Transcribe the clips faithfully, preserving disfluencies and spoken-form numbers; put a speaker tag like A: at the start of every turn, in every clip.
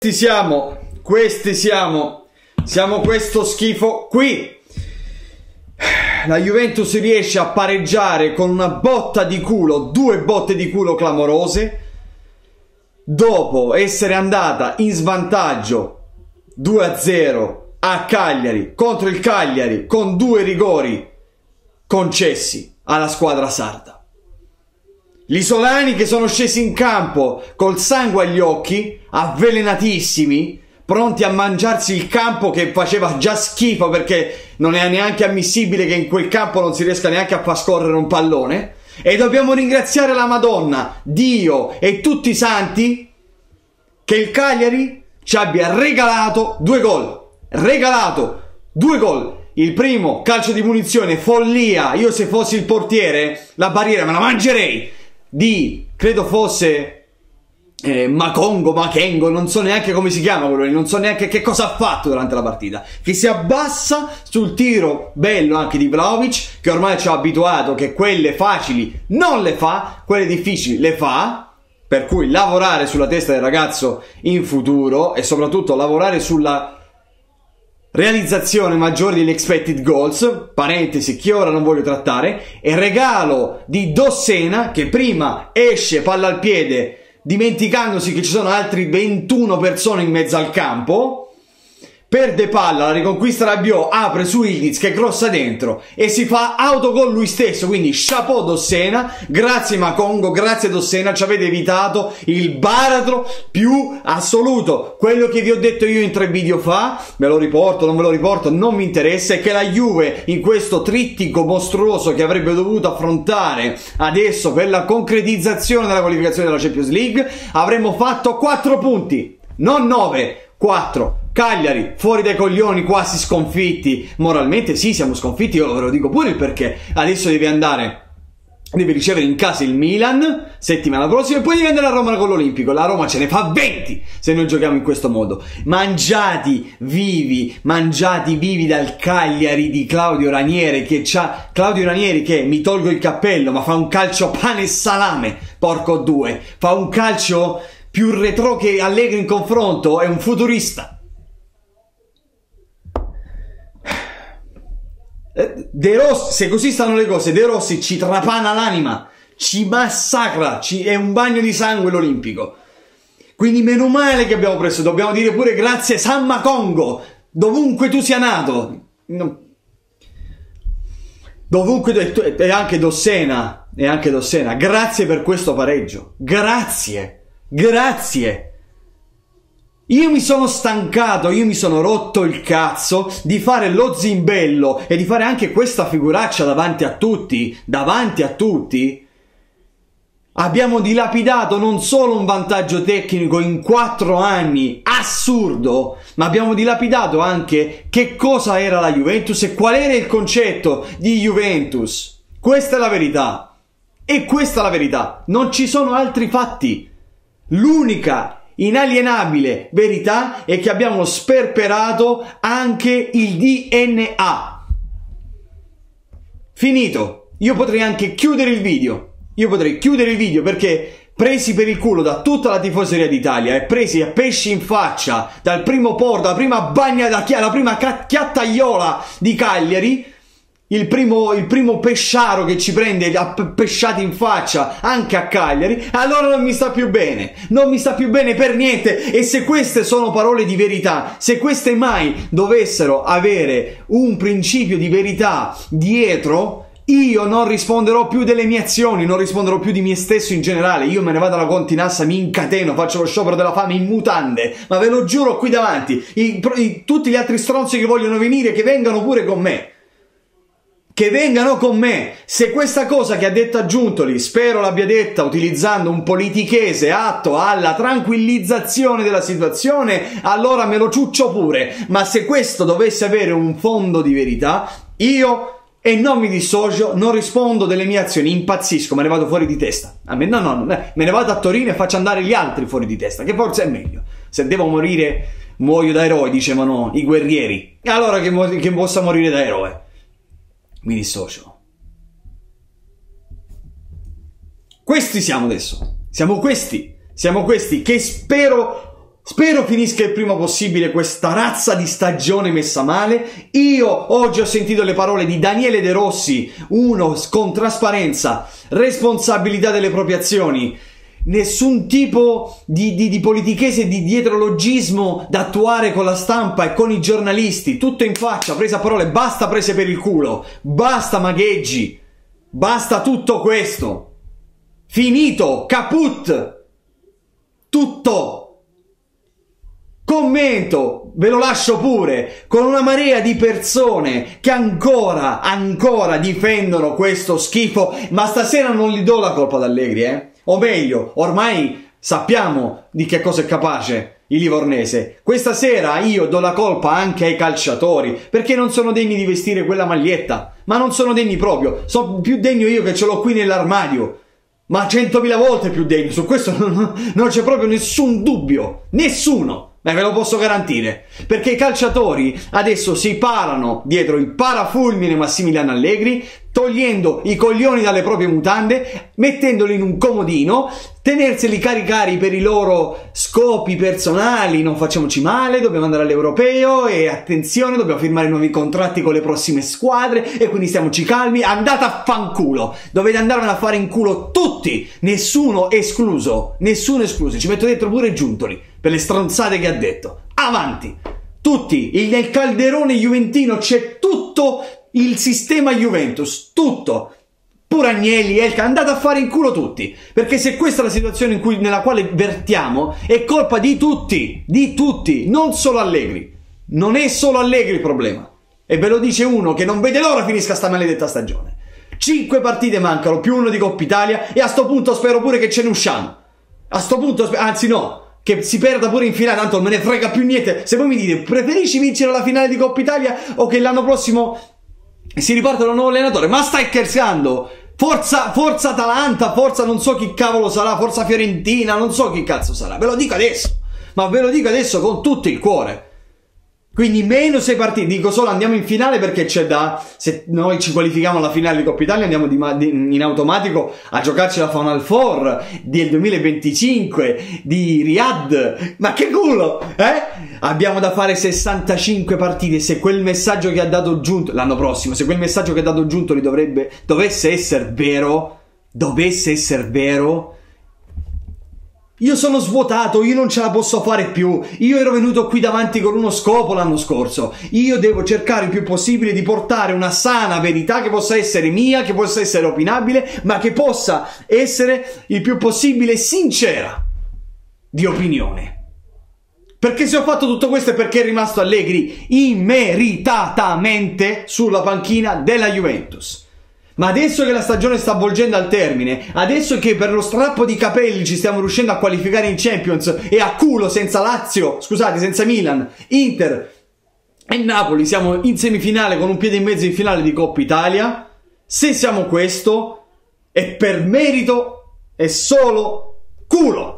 A: Questi siamo, questi siamo, siamo questo schifo qui. La Juventus riesce a pareggiare con una botta di culo, due botte di culo clamorose, dopo essere andata in svantaggio due a zero a Cagliari, contro il Cagliari, con due rigori concessi alla squadra sarda. Gli isolani che sono scesi in campo col sangue agli occhi, avvelenatissimi, pronti a mangiarsi il campo che faceva già schifo, perché non è neanche ammissibile che in quel campo non si riesca neanche a far scorrere un pallone. E dobbiamo ringraziare la Madonna, Dio e tutti i santi che il Cagliari ci abbia regalato due gol. Regalato due gol. Il primo, calcio di punizione, follia. Io se fossi il portiere, la barriera me la mangerei. Di, credo fosse eh, Macongo, Machengo, non so neanche come si chiama quello lì, non so neanche che cosa ha fatto durante la partita, che si abbassa sul tiro bello anche di Vlahovic, che ormai ci ha abituato che quelle facili non le fa, quelle difficili le fa, per cui lavorare sulla testa del ragazzo in futuro e soprattutto lavorare sulla realizzazione maggiore degli expected goals, parentesi che ora non voglio trattare, e regalo di Dossena che prima esce palla al piede dimenticandosi che ci sono altri ventuno persone in mezzo al campo, perde palla, la riconquista Rabiot, apre su Ildiz che crossa dentro e si fa autogol lui stesso, quindi chapeau Dossena, grazie Macongo, grazie Dossena, ci avete evitato il baratro più assoluto. Quello che vi ho detto io in tre video fa, ve lo riporto, non ve lo riporto, non mi interessa, è che la Juve in questo trittico mostruoso che avrebbe dovuto affrontare adesso per la concretizzazione della qualificazione della Champions League, avremmo fatto quattro punti, non nove, quattro. Cagliari, fuori dai coglioni, quasi sconfitti. Moralmente sì, siamo sconfitti, io ve lo dico pure il perché. Adesso devi andare, devi ricevere in casa il Milan settimana prossima e poi devi andare a Roma con l'Olimpico. La Roma ce ne fa venti se noi giochiamo in questo modo. Mangiati vivi, mangiati vivi dal Cagliari di Claudio Ranieri, che c'ha Claudio Ranieri che, mi tolgo il cappello, ma fa un calcio pane e salame, porco due. Fa un calcio più retro che Allegri in confronto, è un futurista. De Rossi, se così stanno le cose, De Rossi ci trapana l'anima, ci massacra, ci, è un bagno di sangue l'Olimpico. Quindi meno male che abbiamo preso, dobbiamo dire pure grazie San Macongo, dovunque tu sia nato, no. Dovunque tu, e anche Dossena, e anche Dossena, grazie per questo pareggio, grazie, grazie. Io mi sono stancato, io mi sono rotto il cazzo di fare lo zimbello e di fare anche questa figuraccia davanti a tutti, davanti a tutti. Abbiamo dilapidato non solo un vantaggio tecnico in quattro anni, assurdo, ma abbiamo dilapidato anche che cosa era la Juventus e qual era il concetto di Juventus. Questa è la verità. E questa è la verità. Non ci sono altri fatti. L'unica inalienabile verità è che abbiamo sperperato anche il D N A. Finito. Io potrei anche chiudere il video. Io potrei chiudere il video perché presi per il culo da tutta la tifoseria d'Italia e presi a pesci in faccia dal primo porto, la prima bagna da la prima chiattaiola di Cagliari, Il primo, il primo pesciaro che ci prende a pesciati in faccia anche a Cagliari, allora non mi sta più bene, non mi sta più bene per niente. E se queste sono parole di verità, se queste mai dovessero avere un principio di verità dietro, io non risponderò più delle mie azioni, non risponderò più di me stesso in generale. Io me ne vado alla Continassa, mi incateno, faccio lo sciopero della fame in mutande, ma ve lo giuro qui davanti, I, i, tutti gli altri stronzi che vogliono venire, che vengano pure con me. Che vengano con me. Se questa cosa che ha detto Giuntoli, spero l'abbia detta utilizzando un politichese atto alla tranquillizzazione della situazione, allora me lo ciuccio pure. Ma se questo dovesse avere un fondo di verità, io, e non mi dissocio, non rispondo delle mie azioni, impazzisco, me ne vado fuori di testa. A me, no, no, me ne vado a Torino e faccio andare gli altri fuori di testa, che forse è meglio. Se devo morire, muoio da eroe, dicevano i guerrieri. E allora che, che possa morire da eroe. Mi dissocio. Questi siamo adesso. Siamo questi. Siamo questi che spero Spero finisca il prima possibile questa razza di stagione messa male. Io oggi ho sentito le parole di Daniele De Rossi, uno con trasparenza, responsabilità delle proprie azioni, nessun tipo di, di, di politichese e di dietrologismo da attuare con la stampa e con i giornalisti, tutto in faccia, presa a parole, basta prese per il culo, basta magheggi, basta tutto questo, finito, caput, tutto. Commento, ve lo lascio pure, con una marea di persone che ancora, ancora difendono questo schifo, ma stasera non gli do la colpa ad Allegri, eh? O meglio, ormai sappiamo di che cosa è capace il livornese. Questa sera io do la colpa anche ai calciatori, perché non sono degni di vestire quella maglietta, ma non sono degni proprio, sono più degno io che ce l'ho qui nell'armadio. Ma centomila volte più degno, su questo non, non c'è proprio nessun dubbio, nessuno. Beh, ve lo posso garantire, perché i calciatori adesso si parano dietro il parafulmine Massimiliano Allegri, togliendo i coglioni dalle proprie mutande, mettendoli in un comodino, tenerseli caricari per i loro scopi personali, non facciamoci male, dobbiamo andare all'europeo e attenzione, dobbiamo firmare nuovi contratti con le prossime squadre e quindi stiamoci calmi, andate a fanculo, dovete andarvene a fare in culo tutti, nessuno escluso, nessuno escluso, ci metto dentro pure Giuntoli per le stronzate che ha detto, avanti, tutti, nel calderone juventino c'è tutto il sistema Juventus, tutto, pure Agnelli, Elka, andate a fare in culo tutti, perché se questa è la situazione in cui, nella quale vertiamo, è colpa di tutti, di tutti, non solo Allegri, non è solo Allegri il problema, e ve lo dice uno che non vede l'ora finisca sta maledetta stagione, cinque partite mancano, più uno di Coppa Italia, e a sto punto spero pure che ce ne usciamo, a sto punto, anzi no, che si perda pure in finale, tanto non me ne frega più niente, se voi mi dite, preferisci vincere la finale di Coppa Italia o che l'anno prossimo si riparte da un nuovo allenatore? Ma stai scherzando? Forza, forza Atalanta, forza non so chi cavolo sarà, forza Fiorentina, non so chi cazzo sarà, ve lo dico adesso, ma ve lo dico adesso con tutto il cuore. Quindi meno sei partiti, dico solo andiamo in finale perché c'è da, se noi ci qualifichiamo alla finale di Coppa Italia andiamo di, di, in automatico a giocarci la Final Four del duemilaventicinque di Riyadh, ma che culo, eh? Abbiamo da fare sessantacinque partite, se quel messaggio che ha dato Giunto, l'anno prossimo, se quel messaggio che ha dato Giunto li dovrebbe, dovesse essere vero, dovesse essere vero, io sono svuotato, io non ce la posso fare più, io ero venuto qui davanti con uno scopo l'anno scorso, io devo cercare il più possibile di portare una sana verità che possa essere mia, che possa essere opinabile, ma che possa essere il più possibile sincera di opinione. Perché se ho fatto tutto questo è perché è rimasto Allegri immeritatamente sulla panchina della Juventus. Ma adesso che la stagione sta avvolgendo al termine, adesso che per lo strappo di capelli ci stiamo riuscendo a qualificare in Champions e a culo senza Lazio, scusate, senza Milan, Inter e Napoli siamo in semifinale con un piede in mezzo in finale di Coppa Italia, se siamo questo è per merito e solo culo.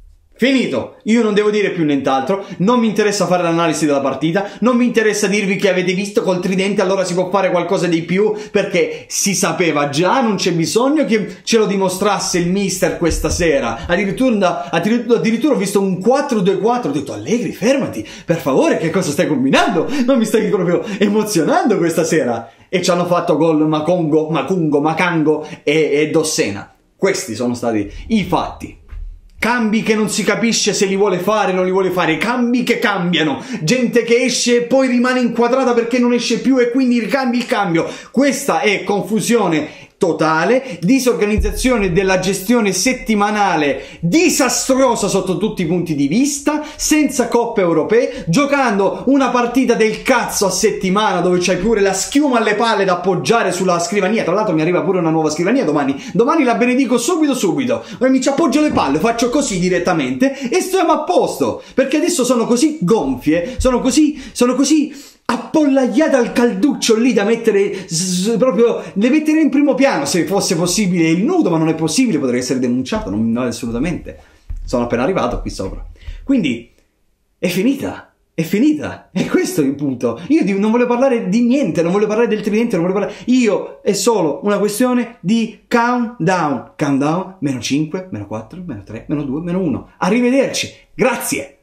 A: Finito, io non devo dire più nient'altro, non mi interessa fare l'analisi della partita, non mi interessa dirvi che avete visto col tridente allora si può fare qualcosa di più, perché si sapeva già, non c'è bisogno che ce lo dimostrasse il mister questa sera, addirittura, addirittura, addirittura ho visto un quattro due quattro, ho detto Allegri fermati, per favore che cosa stai combinando, non mi stai proprio emozionando questa sera, e ci hanno fatto gol Macongo, Macungo, Macango e, e Dossena, questi sono stati i fatti. Cambi che non si capisce se li vuole fare o non li vuole fare, cambi che cambiano, gente che esce e poi rimane inquadrata perché non esce più e quindi ricambi il cambio. Questa è confusione totale, disorganizzazione della gestione settimanale disastrosa sotto tutti i punti di vista, senza coppe europee, giocando una partita del cazzo a settimana dove c'hai pure la schiuma alle palle da appoggiare sulla scrivania. Tra l'altro mi arriva pure una nuova scrivania domani, domani la benedico subito subito, mi ci appoggio le palle, faccio così direttamente e stiamo a posto, perché adesso sono così gonfie, sono così, sono così appollaiata al calduccio lì da mettere proprio, le mettere in primo piano se fosse possibile il nudo, ma non è possibile, potrei essere denunciato, non, no, assolutamente, sono appena arrivato qui sopra, quindi è finita, è finita, e questo è il punto. Io non voglio parlare di niente, non voglio parlare del tridente, non voglio parlare, io è solo una questione di countdown, countdown, meno cinque, meno quattro, meno tre, meno due, meno uno, arrivederci, grazie.